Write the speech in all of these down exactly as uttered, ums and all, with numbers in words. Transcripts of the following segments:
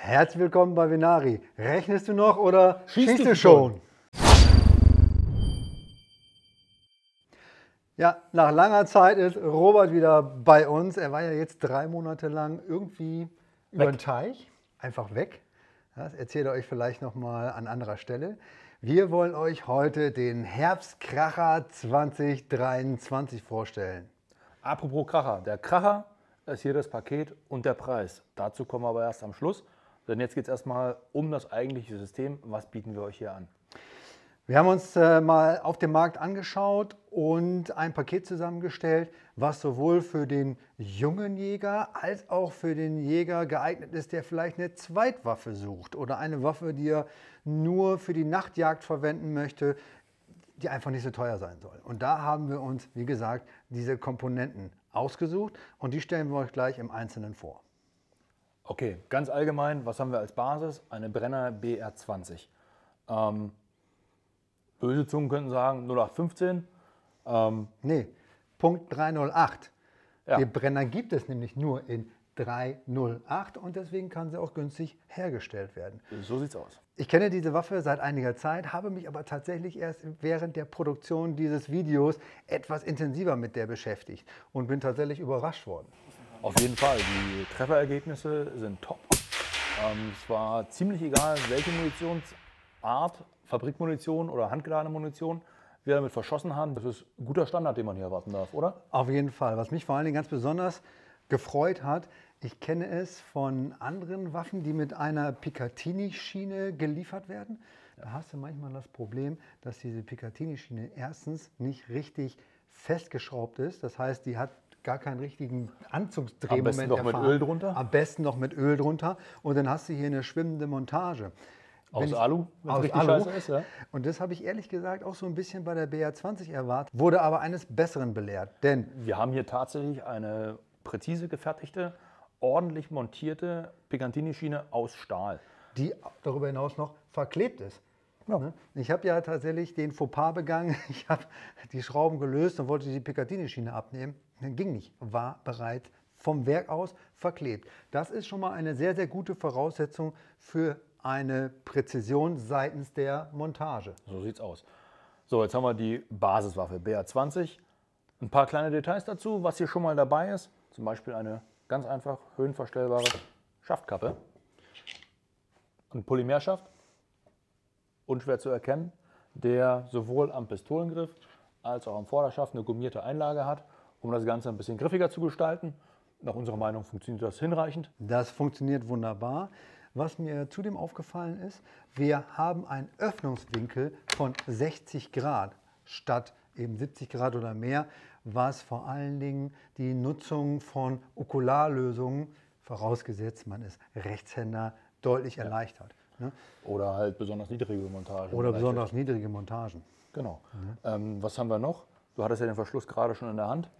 Herzlich willkommen bei Venari. Rechnest du noch oder Schießt schießt du du schon? Ja, nach langer Zeit ist Robert wieder bei uns. Er war ja jetzt drei Monate lang irgendwie über den Teich, einfach weg. Das erzählt er euch vielleicht nochmal an anderer Stelle. Wir wollen euch heute den Herbstkracher zwanzig dreiundzwanzig vorstellen. Apropos Kracher. Der Kracher ist hier das Paket und der Preis. Dazu kommen wir aber erst am Schluss. Denn jetzt geht es erstmal um das eigentliche System. Was bieten wir euch hier an? Wir haben uns äh, mal auf dem Markt angeschaut und ein Paket zusammengestellt, was sowohl für den jungen Jäger als auch für den Jäger geeignet ist, der vielleicht eine Zweitwaffe sucht oder eine Waffe, die er nur für die Nachtjagd verwenden möchte, die einfach nicht so teuer sein soll. Und da haben wir uns, wie gesagt, diese Komponenten ausgesucht und die stellen wir euch gleich im Einzelnen vor. Okay, ganz allgemein, was haben wir als Basis? Eine Brenner B R zwanzig. Ähm, böse Zungen könnten sagen null acht fünfzehn. Ähm, Nee, Punkt dreihundertacht. Ja. Die Brenner gibt es nämlich nur in dreihundertacht und deswegen kann sie auch günstig hergestellt werden. so sieht's aus. Ich kenne diese Waffe seit einiger Zeit, habe mich aber tatsächlich erst während der Produktion dieses Videos etwas intensiver mit der beschäftigt und bin tatsächlich überrascht worden. Auf jeden Fall, die Trefferergebnisse sind top. Ähm, es war ziemlich egal, welche Munitionsart, Fabrikmunition oder handgeladene Munition wir damit verschossen haben. Das ist ein guter Standard, den man hier erwarten darf, oder? Auf jeden Fall. Was mich vor allen Dingen ganz besonders gefreut hat, ich kenne es von anderen Waffen, die mit einer Picatinny-Schiene geliefert werden. Da hast du manchmal das Problem, dass diese Picatinny-Schiene erstens nicht richtig festgeschraubt ist. Das heißt, die hat gar keinen richtigen Anzugsdrehmoment. Am besten noch mit Öl drunter? Am besten noch mit Öl drunter. Und dann hast du hier eine schwimmende Montage. Aus Wenn ich- Alu, wenn es aus richtig Alu. scheiße ist, ja? Und das habe ich ehrlich gesagt auch so ein bisschen bei der B R zwanzig erwartet, wurde aber eines Besseren belehrt. Denn Wir haben hier tatsächlich eine präzise gefertigte, ordentlich montierte Picatinny-Schiene aus Stahl. die darüber hinaus noch verklebt ist. Ja. Ne? Ich habe ja tatsächlich den Fauxpas begangen. Ich habe die Schrauben gelöst und wollte die Picatinny-Schiene abnehmen. Das ging nicht, war bereits vom Werk aus verklebt. Das ist schon mal eine sehr, sehr gute Voraussetzung für eine Präzision seitens der Montage. So sieht's aus. So, jetzt haben wir die Basiswaffe B R zwanzig. Ein paar kleine Details dazu, was hier schon mal dabei ist. Zum Beispiel eine ganz einfach höhenverstellbare Schaftkappe. Ein Polymerschaft, unschwer zu erkennen, der sowohl am Pistolengriff als auch am Vorderschaft eine gummierte Einlage hat, um das Ganze ein bisschen griffiger zu gestalten. Nach unserer Meinung funktioniert das hinreichend. Das funktioniert wunderbar. Was mir zudem aufgefallen ist, wir haben einen Öffnungswinkel von sechzig Grad statt eben siebzig Grad oder mehr, was vor allen Dingen die Nutzung von Okularlösungen, vorausgesetzt man ist Rechtshänder, deutlich erleichtert. Ne? Oder halt besonders niedrige Montagen. Oder besonders niedrige Montagen. Genau. Ähm, was haben wir noch? Du hattest ja den Verschluss gerade schon in der Hand.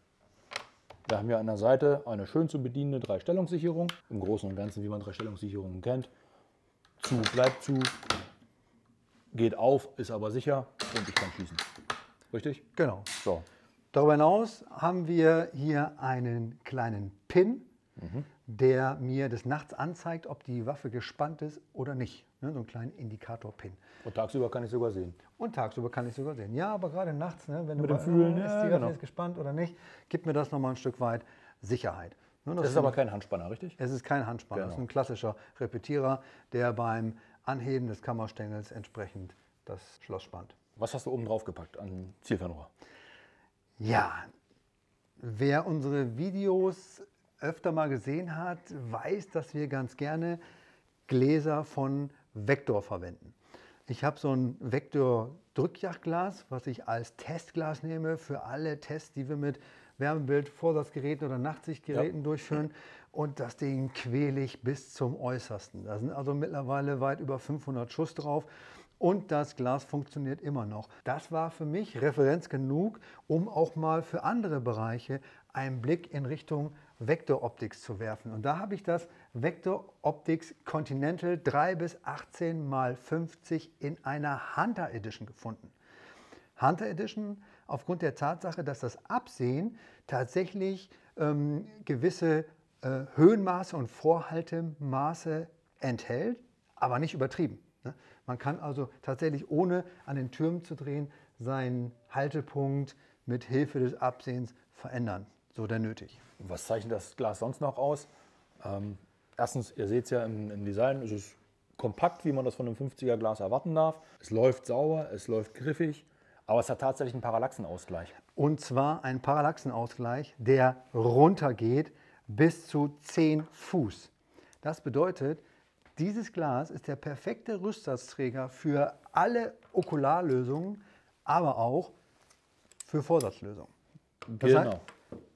Wir haben hier an der Seite eine schön zu bedienende Dreistellungssicherung. Im Großen und Ganzen, wie man Dreistellungssicherungen kennt. Zu bleibt zu, geht auf, ist aber sicher und ich kann schießen. Richtig? Genau. So. Darüber hinaus haben wir hier einen kleinen Pin, der mir des Nachts anzeigt, ob die Waffe gespannt ist oder nicht. Ne, so einen kleinen Indikator-Pin. Und tagsüber kann ich sogar sehen. Und tagsüber kann ich sogar sehen. Ja, aber gerade nachts, ne, wenn Mit du dem Fühlen, ist ja, die Waffe genau. jetzt gespannt oder nicht, gibt mir das nochmal ein Stück weit Sicherheit. Ne, Das ist aber kein Handspanner, richtig? es ist kein Handspanner, Genau. es ist ein klassischer Repetierer, der beim Anheben des Kammerstängels entsprechend das Schloss spannt. Was hast du oben drauf gepackt an Zielfernrohr? Ja, wer unsere Videos öfter mal gesehen hat, weiß, dass wir ganz gerne Gläser von Vector verwenden. Ich habe so ein Vector-Drückjagdglas, was ich als Testglas nehme für alle Tests, die wir mit Wärmebild, Vorsatzgeräten oder Nachtsichtgeräten Ja. durchführen. Und das Ding quäle ich bis zum Äußersten. Da sind also mittlerweile weit über fünfhundert Schuss drauf. Und das Glas funktioniert immer noch. Das war für mich Referenz genug, um auch mal für andere Bereiche einen Blick in Richtung Vector Optics zu werfen. Und da habe ich das Vector Optics Continental drei bis achtzehn mal fünfzig in einer Hunter Edition gefunden. Hunter Edition aufgrund der Tatsache, dass das Absehen tatsächlich ähm, gewisse äh, Höhenmaße und Vorhaltemaße enthält, aber nicht übertrieben. Ne? Man kann also tatsächlich, ohne an den Türmen zu drehen, seinen Haltepunkt mit Hilfe des Absehens verändern, so der nötig. Was zeichnet das Glas sonst noch aus? Ähm, erstens, ihr seht es ja im, im Design, es ist kompakt, wie man das von einem fünfziger Glas erwarten darf. Es läuft sauber, es läuft griffig, aber es hat tatsächlich einen Parallaxenausgleich. Und zwar einen Parallaxenausgleich, der runtergeht bis zu zehn Fuß. Das bedeutet, dieses Glas ist der perfekte Rücksatzträger für alle Okularlösungen, aber auch für Vorsatzlösungen. Das Genau. heißt,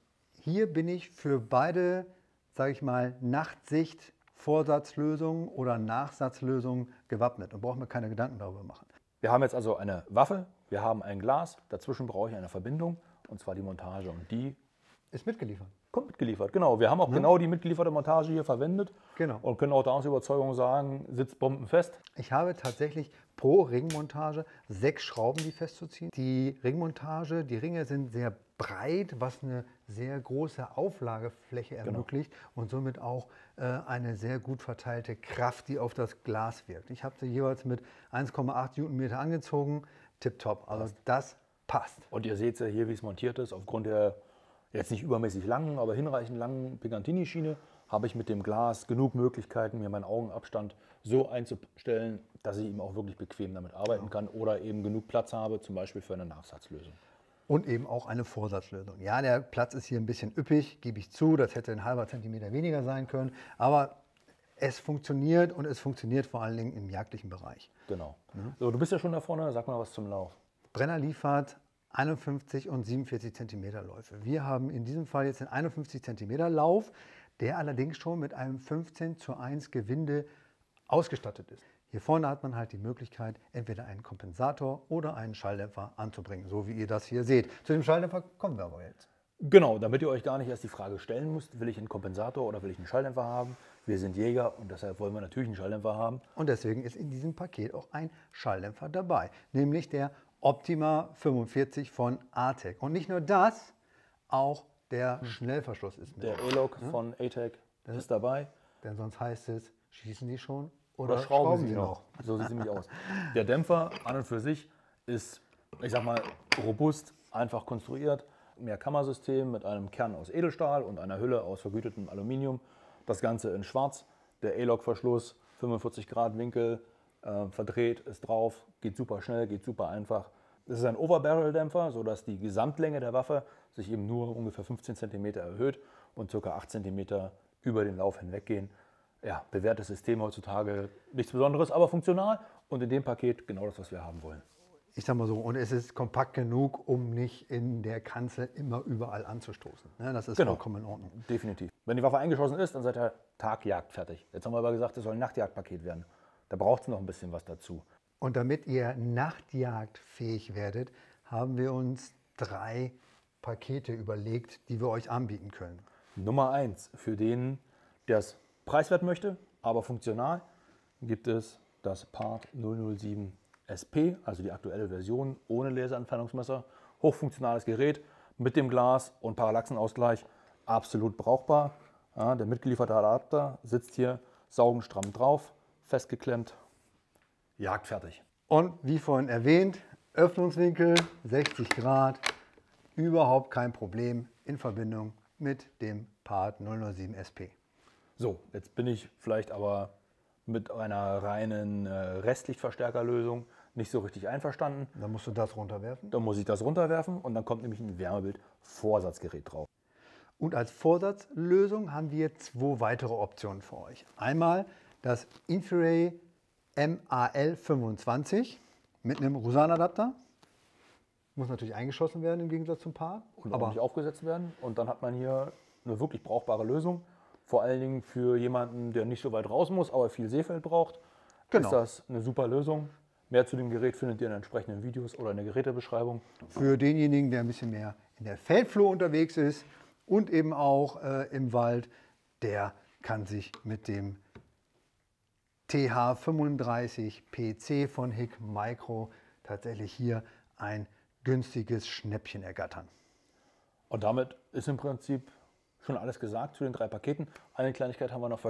hier bin ich für beide, sage ich mal, Nachtsicht, Vorsatzlösungen oder Nachsatzlösungen gewappnet und brauche mir keine Gedanken darüber machen. Wir haben jetzt also eine Waffe, wir haben ein Glas, dazwischen brauche ich eine Verbindung, und zwar die Montage. Und die Ist mitgeliefert. kommt mitgeliefert, genau. Wir haben auch Ja. genau die mitgelieferte Montage hier verwendet. Genau. Und können auch da aus Überzeugung sagen, sitzt bombenfest. Ich habe tatsächlich pro Ringmontage sechs Schrauben, die festzuziehen. Die Ringmontage, die Ringe sind sehr breit, was eine sehr große Auflagefläche ermöglicht und somit auch äh, eine sehr gut verteilte Kraft, die auf das Glas wirkt. Ich habe sie jeweils mit eins Komma acht Newtonmeter angezogen, tipptopp. Also das passt. Und ihr seht ja hier, wie es montiert ist. Aufgrund der jetzt nicht übermäßig langen, aber hinreichend langen Picantini-Schiene habe ich mit dem Glas genug Möglichkeiten, mir meinen Augenabstand so einzustellen, dass ich eben auch wirklich bequem damit arbeiten kann oder eben genug Platz habe, zum Beispiel für eine Nachsatzlösung. Und eben auch eine Vorsatzlösung. Ja, der Platz ist hier ein bisschen üppig, gebe ich zu. Das hätte ein halber Zentimeter weniger sein können. Aber es funktioniert und es funktioniert vor allen Dingen im jagdlichen Bereich. Genau. So, du bist ja schon da vorne, sag mal was zum Lauf. Brenner liefert einundfünfzig und siebenundvierzig Zentimeter Läufe. Wir haben in diesem Fall jetzt den einundfünfzig Zentimeter Lauf, der allerdings schon mit einem fünfzehn zu eins Gewinde ausgestattet ist. Hier vorne hat man halt die Möglichkeit, entweder einen Kompensator oder einen Schalldämpfer anzubringen, so wie ihr das hier seht. Zu dem Schalldämpfer kommen wir aber jetzt. Genau, damit ihr euch gar nicht erst die Frage stellen müsst, will ich einen Kompensator oder will ich einen Schalldämpfer haben? Wir sind Jäger und deshalb wollen wir natürlich einen Schalldämpfer haben. Und deswegen ist in diesem Paket auch ein Schalldämpfer dabei, nämlich der Optima fünfundvierzig von Artec. Und nicht nur das, auch der Schnellverschluss ist mit Der dabei. E-Log von Atec ist dabei. Denn sonst heißt es, schießen Sie schon Oder oder, schrauben Sie noch. So sieht es nämlich aus. Der Dämpfer an und für sich ist, ich sag mal, robust, einfach konstruiert. Mehr Kammersystem mit einem Kern aus Edelstahl und einer Hülle aus vergütetem Aluminium. Das Ganze in schwarz. Der E-Log-Verschluss, fünfundvierzig Grad Winkel, äh, verdreht, ist drauf, geht super schnell, geht super einfach. Es ist ein Overbarrel-Dämpfer, sodass die Gesamtlänge der Waffe sich eben nur ungefähr fünfzehn Zentimeter erhöht und ca. acht Zentimeter über den Lauf hinweggehen. Ja, bewährtes System heutzutage, nichts Besonderes, aber funktional und in dem Paket genau das, was wir haben wollen. Ich sag mal so, und es ist kompakt genug, um nicht in der Kanzel immer überall anzustoßen. Ne, das ist Genau. vollkommen in Ordnung. Definitiv. Wenn die Waffe eingeschossen ist, dann seid ihr Tagjagd fertig. Jetzt haben wir aber gesagt, es soll ein Nachtjagdpaket werden. Da braucht es noch ein bisschen was dazu. Und damit ihr nachtjagdfähig werdet, haben wir uns drei Pakete überlegt, die wir euch anbieten können. Nummer eins, für den, der es preiswert möchte, aber funktional, gibt es das Part null null sieben S P, also die aktuelle Version ohne Laserentfernungsmesser. Hochfunktionales Gerät mit dem Glas und Parallaxenausgleich, absolut brauchbar. Ja, der mitgelieferte Adapter sitzt hier saugenstramm drauf, festgeklemmt, jagdfertig. Und wie vorhin erwähnt, Öffnungswinkel sechzig Grad, überhaupt kein Problem in Verbindung mit dem Part null null sieben S P. So, jetzt bin ich vielleicht aber mit einer reinen äh, Restlichtverstärkerlösung nicht so richtig einverstanden. Dann musst du das runterwerfen. Dann muss ich das runterwerfen und dann kommt nämlich ein Wärmebild-Vorsatzgerät drauf. Und als Vorsatzlösung haben wir zwei weitere Optionen für euch. Einmal das Infrared M A L fünfundzwanzig mit einem Rusan-Adapter. Muss natürlich eingeschossen werden im Gegensatz zum Part. Und aber auch nicht aufgesetzt werden. Und dann hat man hier eine wirklich brauchbare Lösung. Vor allen Dingen für jemanden, der nicht so weit raus muss, aber viel Seefeld braucht, Genau. ist das eine super Lösung. Mehr zu dem Gerät findet ihr in entsprechenden Videos oder in der Gerätebeschreibung. für denjenigen, der ein bisschen mehr in der Feldflur unterwegs ist und eben auch äh, im Wald, der kann sich mit dem T H fünfunddreißig P C von Hick Micro tatsächlich hier ein günstiges Schnäppchen ergattern. Und damit ist im Prinzip schon alles gesagt zu den drei Paketen. Eine Kleinigkeit haben wir noch vergessen.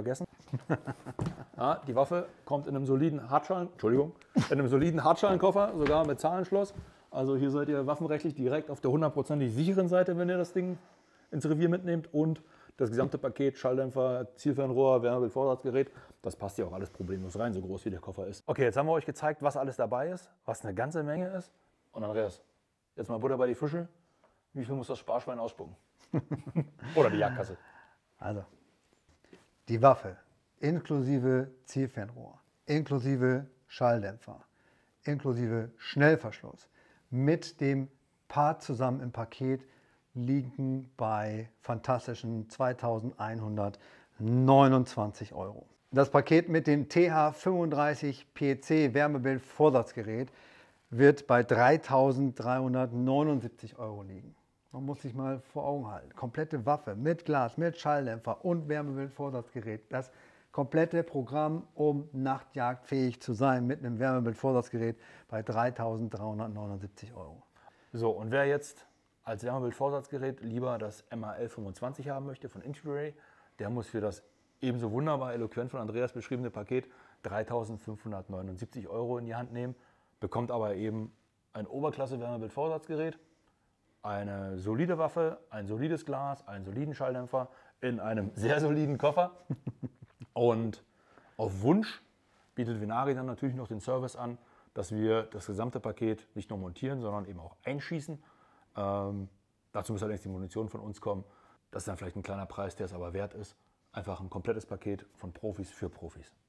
Ja, die Waffe kommt in einem soliden Hartschalen, Entschuldigung, in einem soliden Hartschalenkoffer, sogar mit Zahlenschloss. Also hier seid ihr waffenrechtlich direkt auf der hundertprozentig sicheren Seite, wenn ihr das Ding ins Revier mitnehmt. Und das gesamte Paket, Schalldämpfer, Zielfernrohr, Wärmebildvorsatzgerät, das passt ja auch alles problemlos rein, so groß wie der Koffer ist. Okay, jetzt haben wir euch gezeigt, was alles dabei ist, was eine ganze Menge ist. Und Andreas, jetzt mal Butter bei die Fische. Wie viel muss das Sparschwein ausspucken? Oder die Jagdkasse? Also, die Waffe inklusive Zielfernrohr, inklusive Schalldämpfer, inklusive Schnellverschluss mit dem Part zusammen im Paket liegen bei fantastischen zweitausendeinhundertneunundzwanzig Euro. Das Paket mit dem T H fünfunddreißig P C Wärmebildvorsatzgerät wird bei dreitausenddreihundertneunundsiebzig Euro liegen. Man muss sich mal vor Augen halten. Komplette Waffe mit Glas, mit Schalldämpfer und Wärmebildvorsatzgerät. Das komplette Programm, um nachtjagdfähig zu sein mit einem Wärmebildvorsatzgerät bei dreitausenddreihundertneunundsiebzig Euro. So, und wer jetzt als Wärmebildvorsatzgerät lieber das M A L fünfundzwanzig haben möchte von Inturay, der muss für das ebenso wunderbar eloquent von Andreas beschriebene Paket dreitausendfünfhundertneunundsiebzig Euro in die Hand nehmen, bekommt aber eben ein Oberklasse-Wärmebildvorsatzgerät, eine solide Waffe, ein solides Glas, einen soliden Schalldämpfer in einem sehr soliden Koffer. Und auf Wunsch bietet Venari dann natürlich noch den Service an, dass wir das gesamte Paket nicht nur montieren, sondern eben auch einschießen. Ähm, dazu muss allerdings die Munition von uns kommen. Das ist dann vielleicht ein kleiner Preis, der es aber wert ist. Einfach ein komplettes Paket von Profis für Profis.